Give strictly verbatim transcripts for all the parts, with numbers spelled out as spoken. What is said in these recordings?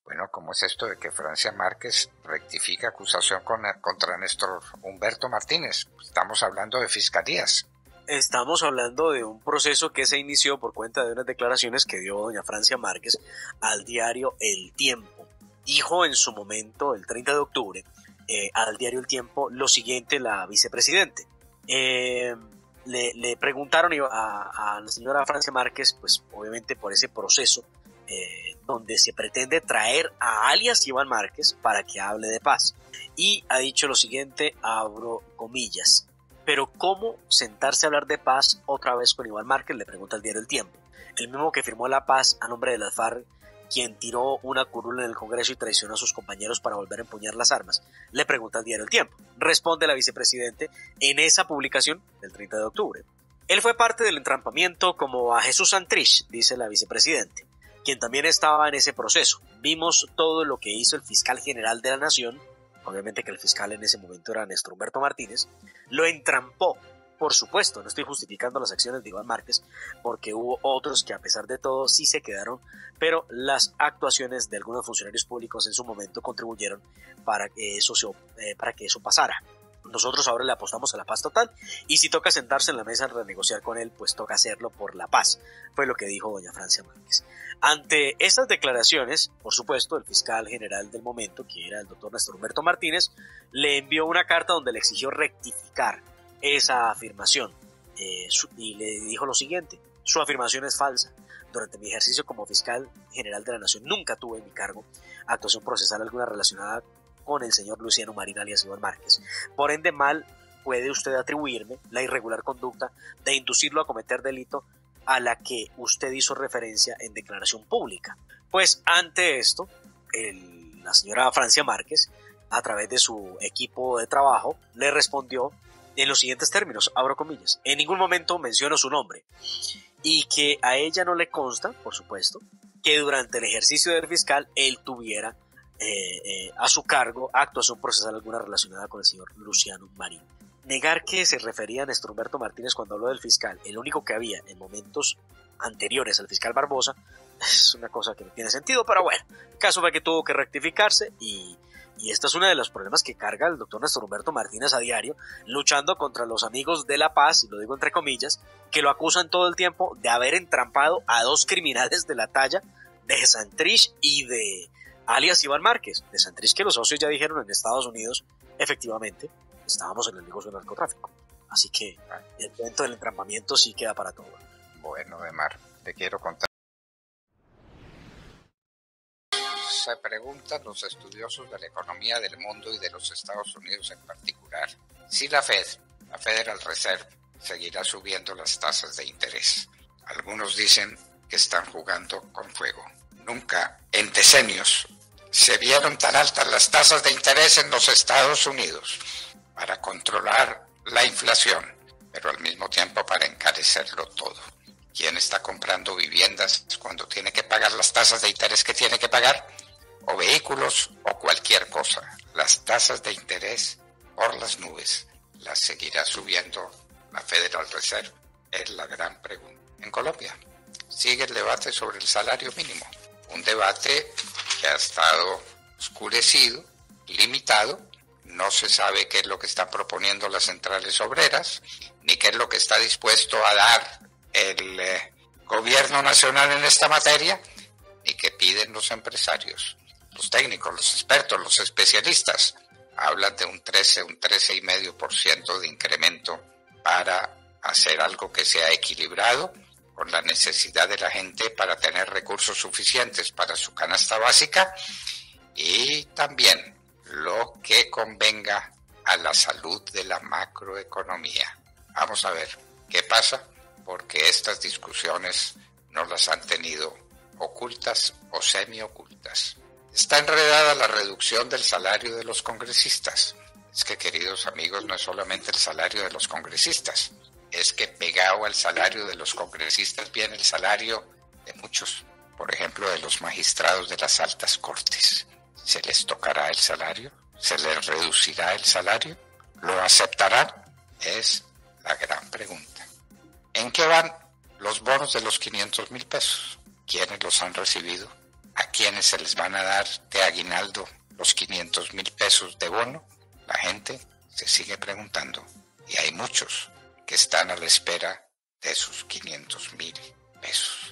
Bueno, ¿cómo es esto de que Francia Márquez rectifica acusación con, contra Néstor Humberto Martínez? Estamos hablando de fiscalías. Estamos hablando de un proceso que se inició por cuenta de unas declaraciones que dio doña Francia Márquez al diario El Tiempo. Dijo en su momento, el treinta de octubre, eh, al diario El Tiempo, lo siguiente la vicepresidente. Eh, le, le preguntaron a, a la señora Francia Márquez, pues obviamente por ese proceso, eh, donde se pretende traer a alias Iván Márquez para que hable de paz. Y ha dicho lo siguiente, abro comillas: pero ¿cómo sentarse a hablar de paz otra vez con Iván Márquez?, le pregunta el diario El Tiempo. El mismo que firmó la paz a nombre de las FARC, quien tiró una curula en el Congreso y traicionó a sus compañeros para volver a empuñar las armas, le pregunta el diario El Tiempo. Responde la vicepresidente en esa publicación del treinta de octubre. Él fue parte del entrampamiento como a Jesús Santrich, dice la vicepresidente, quien también estaba en ese proceso. Vimos todo lo que hizo el fiscal general de la Nación, obviamente que el fiscal en ese momento era Néstor Humberto Martínez, lo entrampó. Por supuesto, no estoy justificando las acciones de Iván Márquez, porque hubo otros que a pesar de todo sí se quedaron, pero las actuaciones de algunos funcionarios públicos en su momento contribuyeron para que eso, se, eh, para que eso pasara. Nosotros ahora le apostamos a la paz total, y si toca sentarse en la mesa a renegociar con él, pues toca hacerlo por la paz, fue lo que dijo doña Francia Márquez. Ante estas declaraciones, por supuesto, el fiscal general del momento, que era el doctor Néstor Humberto Martínez, le envió una carta donde le exigió rectificar esa afirmación, eh, su, y le dijo lo siguiente: su afirmación es falsa. Durante mi ejercicio como fiscal general de la Nación nunca tuve en mi cargo actuación procesal alguna relacionada con el señor Luciano Marín alias Iván Márquez. Por ende, mal puede usted atribuirme la irregular conducta de inducirlo a cometer delito a la que usted hizo referencia en declaración pública. Pues ante esto, el, la señora Francia Márquez, a través de su equipo de trabajo, le respondió en los siguientes términos, abro comillas: en ningún momento menciono su nombre, y que a ella no le consta, por supuesto, que durante el ejercicio del fiscal él tuviera eh, eh, a su cargo actuación procesal alguna relacionada con el señor Luciano Marín. Negar que se refería a Néstor Humberto Martínez cuando habló del fiscal, el único que había en momentos anteriores al fiscal Barbosa, es una cosa que no tiene sentido, pero bueno, el caso fue que tuvo que rectificarse, y, y este es uno de los problemas que carga el doctor Néstor Humberto Martínez a diario, luchando contra los amigos de la paz, y lo digo entre comillas, que lo acusan todo el tiempo de haber entrampado a dos criminales de la talla de Santrich y de alias Iván Márquez. De Santrich, que los socios ya dijeron en Estados Unidos, efectivamente, estábamos en el negocio del narcotráfico. Así que el evento del entrampamiento sí queda para todo. Bueno, Demar, te quiero contar. Se preguntan los estudiosos de la economía del mundo y de los Estados Unidos en particular si la Fed, la Federal Reserve, seguirá subiendo las tasas de interés. Algunos dicen que están jugando con fuego. Nunca en decenios se vieron tan altas las tasas de interés en los Estados Unidos para controlar la inflación, pero al mismo tiempo para encarecerlo todo. ¿Quién está comprando viviendas cuando tiene que pagar las tasas de interés que tiene que pagar? O vehículos o cualquier cosa. Las tasas de interés por las nubes. ¿Las seguirá subiendo la Federal Reserve? Es la gran pregunta. En Colombia sigue el debate sobre el salario mínimo. Un debate que ha estado oscurecido, limitado. No se sabe qué es lo que están proponiendo las centrales obreras, ni qué es lo que está dispuesto a dar el eh, gobierno nacional en esta materia, ni qué piden los empresarios. Los técnicos, los expertos, los especialistas hablan de un trece, un trece coma cinco por ciento de incremento para hacer algo que sea equilibrado con la necesidad de la gente para tener recursos suficientes para su canasta básica y también lo que convenga a la salud de la macroeconomía. Vamos a ver qué pasa, porque estas discusiones no las han tenido ocultas o semiocultas. Está enredada la reducción del salario de los congresistas. Es que, queridos amigos, no es solamente el salario de los congresistas, es que pegado al salario de los congresistas viene el salario de muchos, por ejemplo, de los magistrados de las altas cortes. ¿Se les tocará el salario? ¿Se les reducirá el salario? ¿Lo aceptarán? Es la gran pregunta. ¿En qué van los bonos de los quinientos mil pesos? ¿Quiénes los han recibido? a quienes se les van a dar de aguinaldo los quinientos mil pesos de bono, la gente se sigue preguntando, y hay muchos que están a la espera de sus quinientos mil pesos.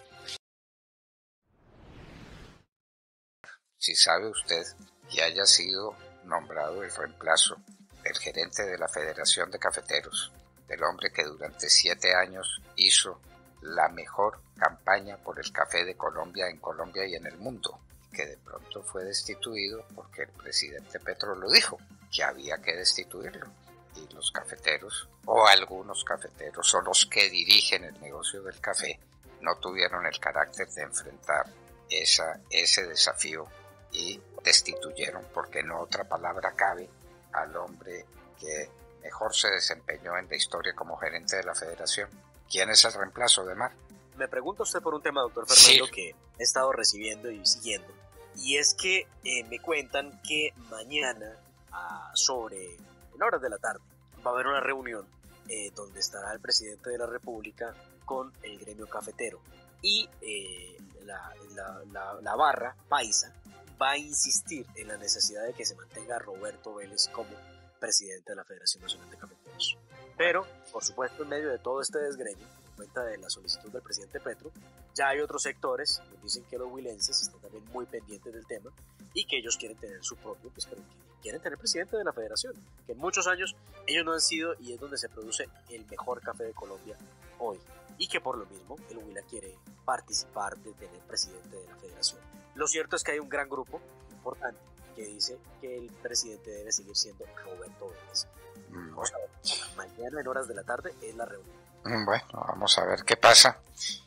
Si sabe usted que haya sido nombrado el reemplazo del gerente de la Federación de Cafeteros, del hombre que durante siete años hizo la mejor campaña por el café de Colombia en Colombia y en el mundo, que de pronto fue destituido porque el presidente Petro lo dijo, que había que destituirlo. Y los cafeteros, o algunos cafeteros, o los que dirigen el negocio del café, no tuvieron el carácter de enfrentar esa, ese desafío y destituyeron, porque no otra palabra cabe, al hombre que mejor se desempeñó en la historia como gerente de la federación. ¿Quién es el reemplazo de Mar? Me pregunta usted por un tema, doctor Fernando, Sí. que he estado recibiendo y siguiendo, y es que eh, me cuentan que mañana, ah, sobre en horas de la tarde, va a haber una reunión eh, donde estará el presidente de la República con el gremio cafetero, y eh, la, la, la, la barra paisa va a insistir en la necesidad de que se mantenga Roberto Vélez como presidente de la Federación Nacional de Cafeteros. Pero, por supuesto, en medio de todo este desgreño, en cuenta de la solicitud del presidente Petro, ya hay otros sectores que dicen que los huilenses están también muy pendientes del tema y que ellos quieren tener su propio, pues, pero que quieren tener presidente de la federación, que en muchos años ellos no han sido, y es donde se produce el mejor café de Colombia hoy, y que por lo mismo el Huila quiere participar de tener presidente de la federación. Lo cierto es que hay un gran grupo importante que dice que el presidente debe seguir siendo Roberto Vélez. Vamos a ver, mañana en horas de la tarde es la reunión. Bueno, vamos a ver qué pasa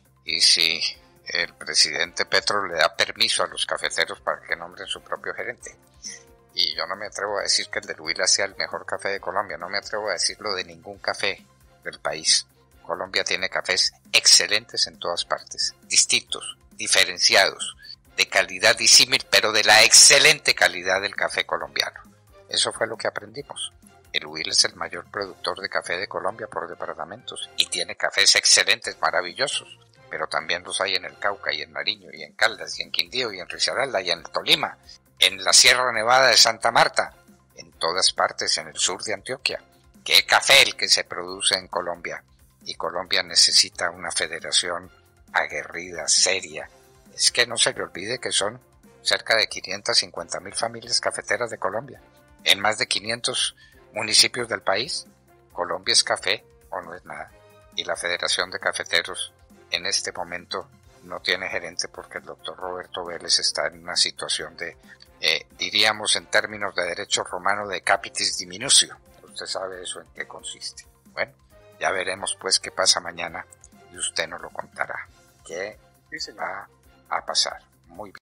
y si el presidente Petro le da permiso a los cafeteros para que nombren su propio gerente. Y yo no me atrevo a decir que el del Huila sea el mejor café de Colombia, no me atrevo a decirlo de ningún café del país. Colombia tiene cafés excelentes en todas partes, distintos, diferenciados, de calidad disímil, pero de la excelente calidad del café colombiano. Eso fue lo que aprendimos. El Huila es el mayor productor de café de Colombia por departamentos y tiene cafés excelentes, maravillosos, pero también los hay en el Cauca y en Nariño y en Caldas y en Quindío y en Risaralda y en Tolima, en la Sierra Nevada de Santa Marta, en todas partes, en el sur de Antioquia. ¿Qué café el que se produce en Colombia? Y Colombia necesita una federación aguerrida, seria. Es que no se le olvide que son cerca de quinientas cincuenta mil familias cafeteras de Colombia, en más de quinientos municipios del país. Colombia es café o no es nada. Y la Federación de Cafeteros en este momento no tiene gerente porque el doctor Roberto Vélez está en una situación de, eh, diríamos en términos de derecho romano, de capitis diminutio. Usted sabe eso en qué consiste. Bueno, ya veremos pues qué pasa mañana y usted nos lo contará. ¿Qué Sí, señor. va a pasar? Muy bien.